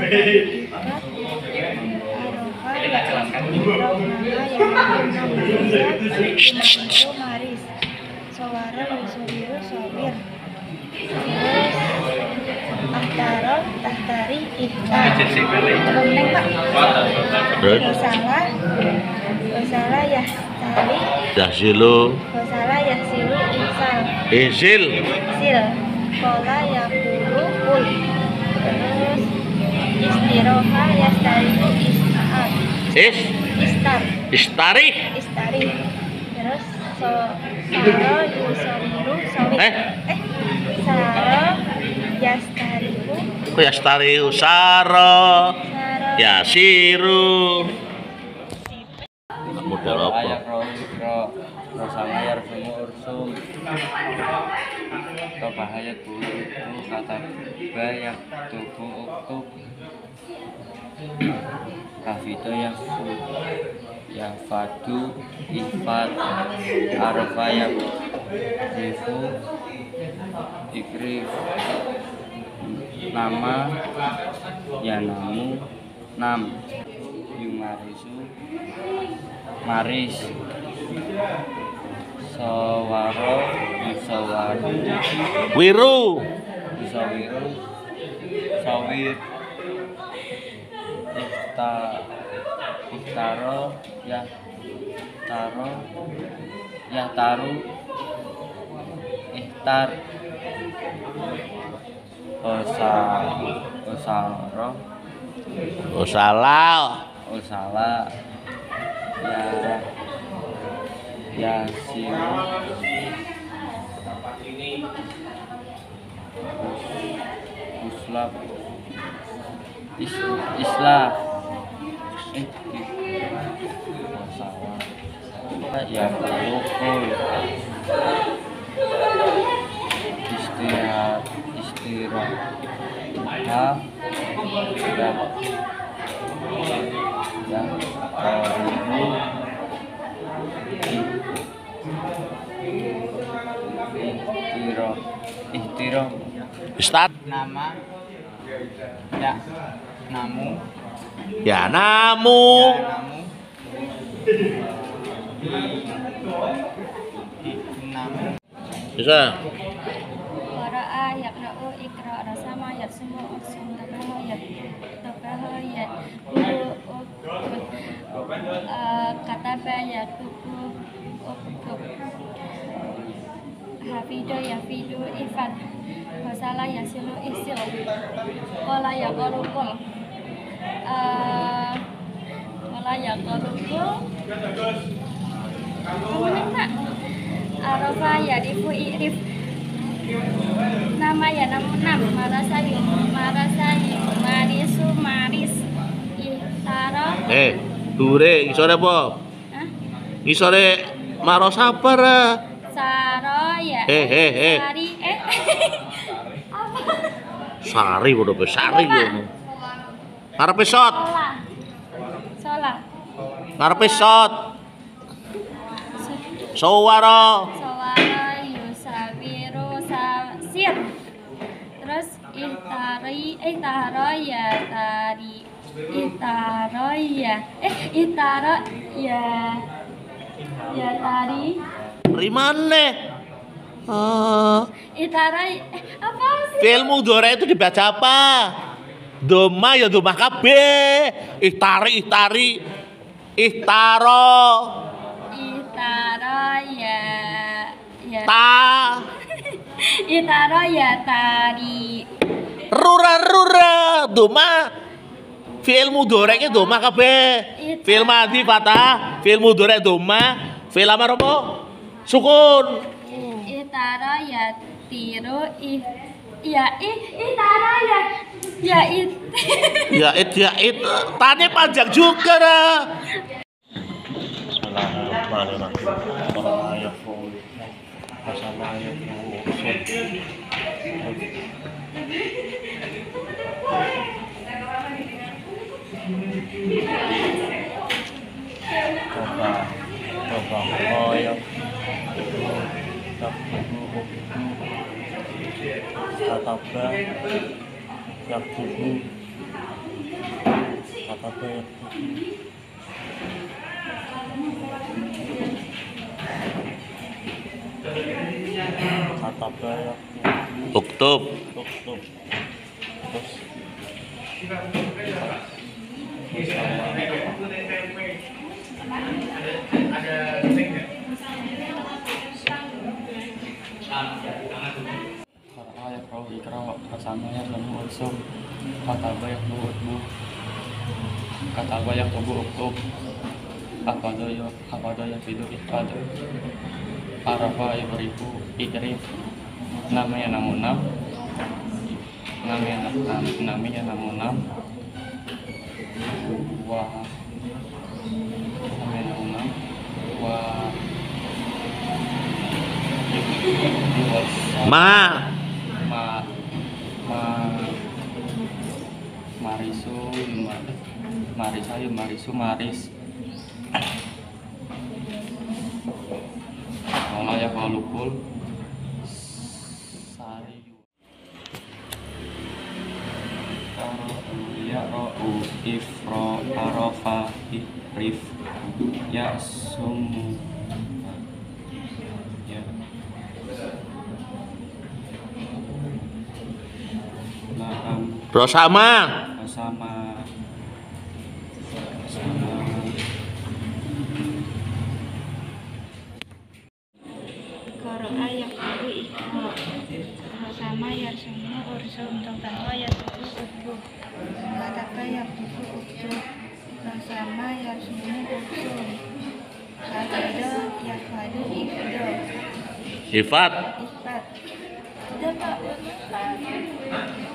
maris, sawara yusubiru sawir, ahtaro tahtari ihtar. Gosala yahtari Yahsilu ihsal. Ihsil. Kola yakulu kul. Terus istiroha yastariku istar. Istari. Terus saro yusoriru sawit. Saro yastariku. Kok yastariku saro. Yasiru. Modal apa? Rosamayar semua ursum atau bahaya dulu itu kata banyak tubuh utuh kafito yang fadu ifat arafa yang rifu ikrif nama ya namu nam yumarisu maris sawaro yusawaru Wiru yusawiru sawir iftaro yahtaru ihtar osala Yasin Uslab Islah ya kulukul istirahat ya ihtiro Ustaz. nama ya namu bisa Qara'a yaqra'u iqra' rasama yarsumu ursum tabaha kataba yaktubu uktub hafido yafidu ifad wasala yasilu isil qala yaqrukul arafa yadifu irif nama ya nam marasayu marisu maris ihtara dure isore apa? Isore maros apa ra? Saro ya sari apa? Sari udah besari ngono. Ngarepe shot. Sola. Ngarepe shot. Sawara yusawiru sir. Terus ihtaro ya tari rimane itara apa sih? Fi'il mudhari itu dibaca apa? Doma ya doma kabeh. Ihtaro ya ta itaro ya tari rura doma fi'il mudhari ki doma kabeh. Fi'il madhi fathah, fi'il mudhari doma, fi'il amar apa? Sukun. Itaro ya tiru itaro ya it tanya panjang juga dah. Bismillahirrahmanirrahim. kataba ya kataba ya Uktub. tutup terus ayat roh ikra kasana ya lamu ursum kataba ya nuutbu kataba ya tubu uktub kapada ya fidu ikad arafa ya beribu ikrif namanya namunam namanya namunam wah namanya namunam wah Ma. Marisu maris wala ya kalukul sari ya ro'u ifro arofa ikrif ya sumu ya naam Rosama. sama Qara'a yaqra'u iqra. Sama yarsumu ursum tentang yarsumu uktub. Kataba yaktubu uktub. Sama yarsumu ursum. Kataba yafadu ifdo. Ifat. Ifat. Udah Pak.